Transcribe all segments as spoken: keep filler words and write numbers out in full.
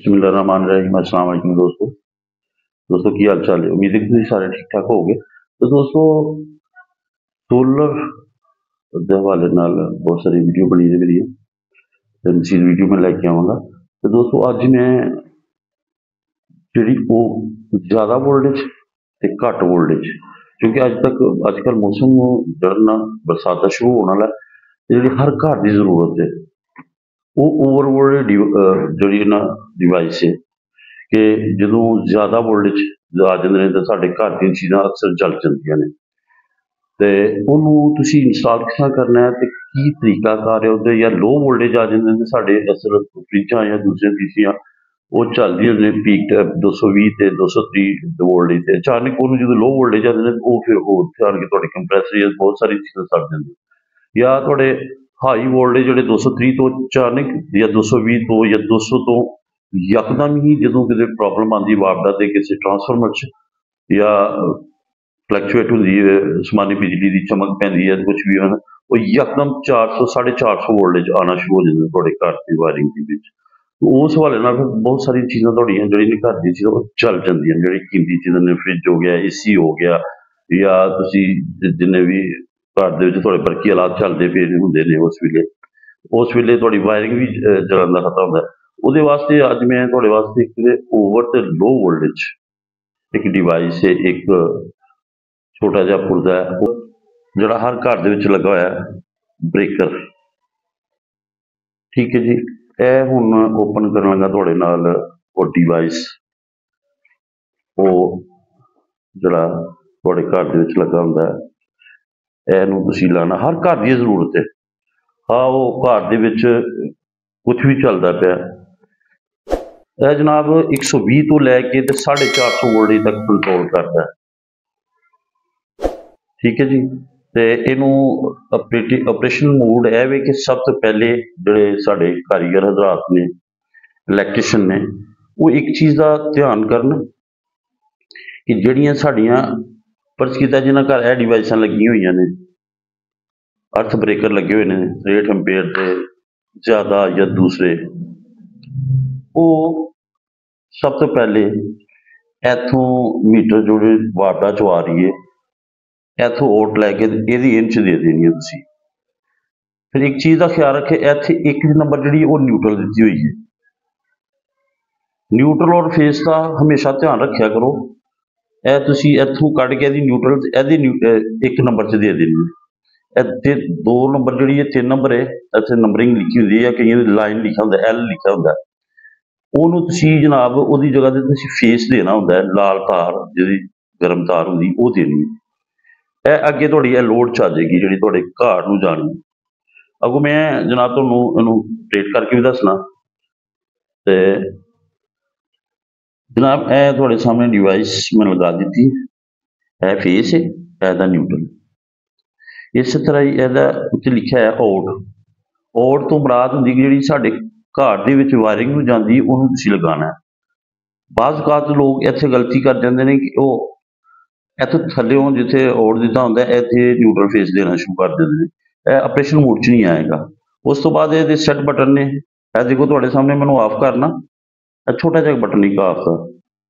बिस्मिल्लाहिर्रहमानिर्रहीम। अस्सलाम वालेकुम दोस्तों दोस्तों की हाल चाल है। उम्मीद है कि तुसीं सारे ठीक ठाक होगे। तो दोस्तों सोलर के हवाले नाल बहुत सारी वीडियो बनी है मेरी, तो इसी वीडियो में लैके आवांगा। तो दोस्तों अज मैं जी ज़्यादा वोल्टेज ते घट वोल्टेज, क्योंकि अज तक अजकल मौसम जड़ा बरसात का शुरू होने वाला है, जी हर घर की जरूरत है वो ओवर वोल्टेज जी डिवाइस है कि जो ज़्यादा वोल्टेज आ जाते हैं तो साढ़े घर दी चीज़ां अक्सर जल जांदियां ने। तो उन्होंने तुसीं इंस्टॉल किस तरह करना है तो की तरीकाकार है उहदा, या लो वोल्टेज आ जाते हैं साढ़े असल फ्रिजां या दूसरियां चीज़ां वो चलदियां ने पीक दो सौ भी ते दो सौ तीह वोल्टेज ते अचानक उन्होंने जो लो वोल्टेज आते हैं वो फिर होर आन के तुहाडे कंप्रैसर या बहुत सारी चीज़ां सड़ जांदियां, या तुहाडे हाई वोल्टेज जो दो सौ तीह तो अचानक या दो सौ भी तो या दो सौ तो यकदम ही जो कि प्रॉब्लम आती वापदा से किसी ट्रांसफार्मर च या फ्लैक्चुएट होंगी है समानी बिजली की चमक पैंदी है कुछ भी है वो यकदम चार सौ साढ़े चार सौ वोल्टेज आना शुरू हो जाते थोड़े घर की वायरिंग के बीच। तो उस हवाले नाल फिर बहुत सारी चीज़ां थोड़ियां जिहड़ियां घर दी चीज़ां चल जांदियां, जिहड़ी कीमती चीज़ां ने फ्रिज हो गया, ए सी हो गया, या तुसीं जिन्ने भी घर दे विच तुहाडे बरकी हालात चलदे पे हुंदे ने उस वेले उस वेले तुहाडी वायरिंग भी जलन दा खतरा हुंदा है। उहदे वास्ते अज मैं तुहाडे वास्ते एक ओवर ते लो वोल्टेज एक डिवाइस है, एक छोटा जिहा पुर्जा है जिहड़ा हर घर दे विच लगा होया है, ब्रेकर। ठीक है जी, यह हुण ओपन करन लगा तुहाडे नाल वो डिवाइस, वो जिहड़ा तुहाडे घर दे विच लगा हुंदा है, इहनूं तुसीं लाना हर घर दी जरूरत है। हाँ वो घर दे विच कुछ भी चलदा पिया, यह जनाब एक सौ भी तो लैके ते साढ़े चार सौ वोल्टेज तक कंट्रोल करता है। ठीक है जी, तो इनू ऑपरेटिव ऑपरेशन मोड है वे कि सब तो पहले जोड़े साढ़े कारीगर हजरात ने इलैक्ट्रीशियन ने वो एक चीज़ का ध्यान करन कि जड़ियाँ साड़ियाँ फर्ज किया जिन्होंने घर यह डिवाइसां लगी हुई ने, अर्थ ब्रेकर लगे हुए हैं रेट एम्पेयर के ज़्यादा या दूसरे, वो सब तो पहले इथों मीटर जो वार्डा चो आ रही है इथों ओट लैके यदि इंच दे देनी है तुसीं। फिर एक चीज़ का ख्याल रखे इत्थे एक नंबर जी वो न्यूट्रल दी हुई है, न्यूट्रल और फेस का हमेशा ध्यान रखा करो। यह तुसीं इथों कढ़ के यदि न्यूट्रल यदि एक नंबर च दे देनी है, इत्थे दो नंबर जी तीन नंबर है इत्थे नंबरिंग लिखी होंगी है, कई लाइन लिखा होंगे एल लिखा होंगे, उन्होंने तुसीं जनाब उहदी जगह ते तुसीं फेस देना होंदा है, लाल तार जिहदी गर्म तार होंदी वो देनी है। यह अगे तुहाडी यह लोड च आ जाएगी जिहड़ी तुहाडे घर नूं जानी। अगों मैं जनाब तुहानूं इहनूं ऑपरेट करके भी दसना। ते जनाब यह तुहाडे सामने डिवाइस मैं लगा दी, यह फेस है यह न्यूट्रल। इस तरह ही यहदा उत्ते लिखा है आउट, आउट तो मुराद होंदी जिहड़ी साडे घर दे विच वायरिंग नूं जांदी उहनूं तुसीं लगाना है। बाज़ औकात लोग इत्थे गलती कर जांदे ने कि वो इत्थे थल्लेओं जिथे आउट दिता होंदा है इत्थे न्यूट्रल फेस देना शुरू कर देंदे ने, यह ऑपरेशन मोड च नहीं आएगा। उस तो बाद ये सैट बटन ने यह देखो तुहाडे सामने मैनूं ऑफ करना, छोटा जिहा बटन एक ऑफ का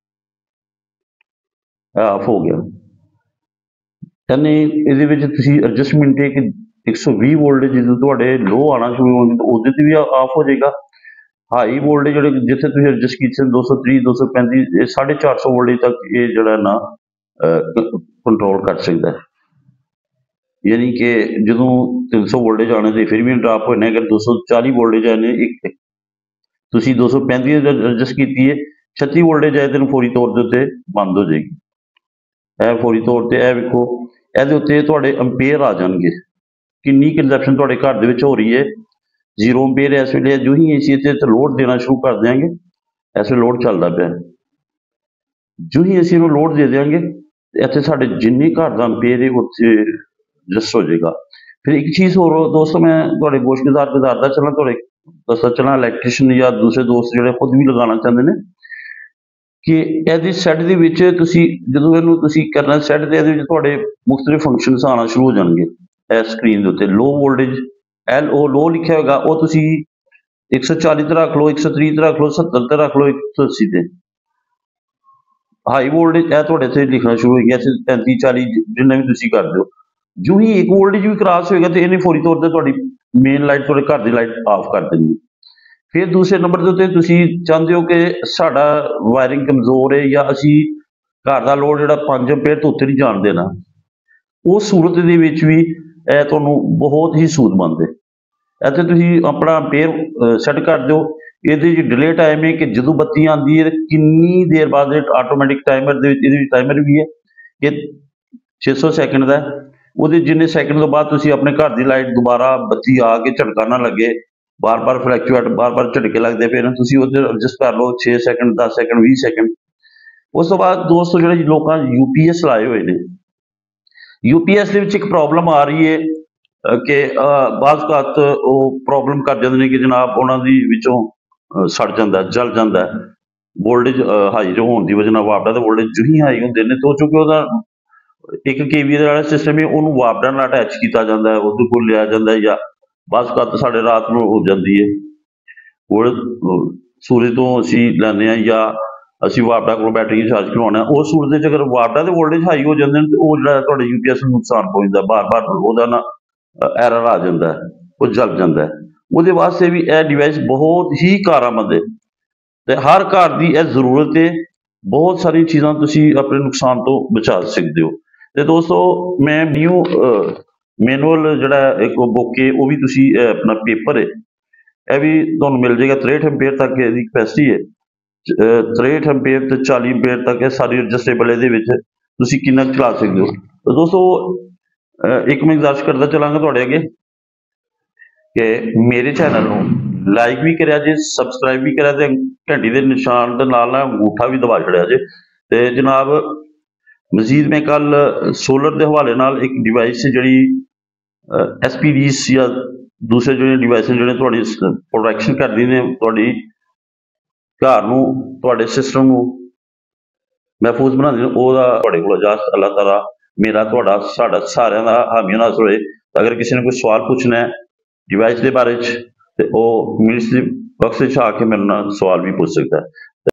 यह ऑफ हो गया। यानी इहदे विच तुसीं एडजस्टमेंट है कि एक सौ भी वोल्टेज जो तुहाडे लो आना शुरू होंगे तो उहदे ते भी ऑफ हो जाएगा। हाई वोल्टेज जो जिथे तुसीं एडजस्ट कीते दो सौ तीह दो सौ पैंती साढ़े चार सौ वोल्टेज तक ये जड़ा ना कंट्रोल कर सकता है। यानी कि जो तीन सौ वोल्टेज आने से फिर भी ड्रॉप होने, अगर दो सौ चाली वोल्टेज आने एक तुसीं दो सौ पैंती एडजस्ट की है छत्ती वोल्टेज आए तो फौरी तौर के उत्ते बंद हो जाएगी। यह फौरी तौर पर यह वेखो ये उत्ते तुहाडे अंपेयर आ जाएंगे कितनी कंजप्शन तुहाडे घर दे विच हो रही है। जीरो अंपेयर इस वेले जो ही असीं इत्थे लोड देना शुरू कर देंगे, इस वेले लोड चलदा पिया, जो ही असीं इहनूं लोड दे देंगे इत्थे साडे जिन्ने घर दा अंपेयर है उत्थे एडजस्ट हो जाएगा। फिर एक चीज़ होर दोस्तों मैं तुहाडे गोशगुजार गुजारदा चलां तुहाडे दसदा चलां इलैक्ट्रीशियन या दूसरे दोस्त जिहड़े खुद भी लगाना चाहते हैं कि इहदी सैट दे विच तुसीं जदों इहनूं तुसीं करना सैट ते इहदे विच तुहाडे मुख्तलिफ फंक्शनस आना शुरू हो जाएंगे। इस स्क्रीन के उत्ते लो वोल्टेज एल ओ लो लिखा होगा वो तुसीं एक सौ चाली ते रख लो, एक सौ तीह ते रख लो, सत्तर ते रख लो, एक सौ अस्सी ते। हाई वोल्टेज है तुहाडे इत्थे लिखना शुरू हो गया, पैंती चाली जिन्ना भी तुसीं कर दिओ। जो ही एक वोल्टेज भी क्रॉस होएगा तो इहने फौरी तौर ते तुहाडी मेन लाइट, तुहाडे घर दी लाइट ऑफ कर देनी है। फिर दूसरे नंबर ਦੇ ਉੱਤੇ ਤੁਸੀਂ ਚਾਹੁੰਦੇ ਹੋ ਕਿ ਸਾਡਾ ਵਾਇਰਿੰਗ ਕਮਜ਼ੋਰ ਹੈ ਜਾਂ ਅਸੀਂ ਘਰ ਦਾ ਲੋਡ ਜਿਹੜਾ ਪੰਜ ਐਂਪੀਅਰ ਤੋਂ ਉੱਤੇ ਨਹੀਂ ਜਾਣ ਦੇਣਾ, ਉਸ ਸੂਰਤ ਦੇ ਵਿੱਚ ਵੀ ਇਹ ਤੁਹਾਨੂੰ ਬਹੁਤ ਹੀ ਸੂਦਮੰਦ ਹੈ। ਇੱਥੇ ਤੁਸੀਂ ਆਪਣਾ ਐਂਪੀਅਰ ਸੈੱਟ ਕਰ ਦਿਓ। ਇਹਦੇ 'ਚ ਡਿਲੇ ਟਾਈਮ ਹੈ ਕਿ ਜਦੋਂ ਬੱਤੀ ਆਉਂਦੀ ਹੈ ਕਿੰਨੀ ਦੇਰ ਬਾਅਦ ਆਟੋਮੈਟਿਕ ਟਾਈਮਰ ਦੇ ਵਿੱਚ, ਇਹਦੇ ਵਿੱਚ ਟਾਈਮਰ ਵੀ ਹੈ ਕਿ ਛੇ ਸੌ ਸੈਕਿੰਡ ਦਾ। ਉਹਦੇ ਜਿੰਨੇ ਸੈਕਿੰਡ ਤੋਂ ਬਾਅਦ ਤੁਸੀਂ ਆਪਣੇ ਘਰ ਦੀ ਲਾਈਟ ਦੁਬਾਰਾ ਬੱਤੀ ਆ ਕੇ ਝਟਕਾ ਨਾ ਲੱਗੇ, बार बार फ्लैक्चुएट बार बार झटके लगते पे तुसीं उहदे एडजस्ट कर लो छे सैकेंड दस सैकेंड बीस सैकेंड। उस तो बाद दोस्तों जिहड़े लोकां यूपीएस लाए हुए ने, यूपीएस दे विच एक प्रॉब्लम आ रही है कि बाज़ औक़ात वो प्रॉब्लम कर जांदे ने कि जनाब उहनां दी विचों सड़ जांदा जल जांदा वोल्टेज हाई होण दी वजह नाल वापडा दे वोल्टेज जो ही हाई हुंदे ने तो चूंकि उहदा एक केवी वाला सिस्टम है उहनूं वापडा नाल अटैच कीता जांदा है, उहदे कोल लिया जांदा है या बस कत साढ़े रात में हो जाती है। वो सूरज तो असी लैंदे हैं या असी वापडा को बैटरी चार्ज करवाना, उस सूरत अगर वापडा के वोल्टेज हाई हो जाते हैं तो वो यूपीएस में नुकसान पहुंचता, बार बार वह ना एरर आ जाता है, वो जल जाता है। वो वास्ते भी यह डिवाइस बहुत ही कारामद है तो हर घर की यह जरूरत है। बहुत सारी चीज़ां तुसी अपने नुकसान तो बचा सकते हो। तो दोस्तों मैं न्यू मैनुअल जड़ा एक बुक है वो भी तुसी अपना पेपर है यह भी तुहानूं मिल जाएगा। त्रेहठ एंपीयर तक इसकी कैपेसिटी है, त्रेहठ एंपीयर तो चाली एंपीयर तक है सारी एडजस्टेबल ये तुसी कितना चला सकते हो। तो दोस्तों एक मैं गुजारिश करता चलांगा तुहाडे अगे कि मेरे चैनल नूं लाइक भी करिया जे, सबसक्राइब भी करिया ते घंटी के निशान दे नाल ना अंगूठा भी दबा छड़िया जे। ते जनाब मजीद मैं कल सोलर के हवाले नाल एक डिवाइस जी एस पी डीस या दूसरे जो डिवाइस जो प्रोटेक्शन करती ने तुहाडी घर नूं तुहाडे सिस्टम नूं महफूज बनाते हैं, वह तुहाडे कोल इजाजत अल्लाह ताला मेरा तुहाडा साडा सारिआं दा हामी नाज़र होए। अगर किसी ने कोई सवाल पूछना है डिवाइस के बारे तो वह मिनट्स बक्स आके मेरे नाल सवाल भी पूछ सकता है।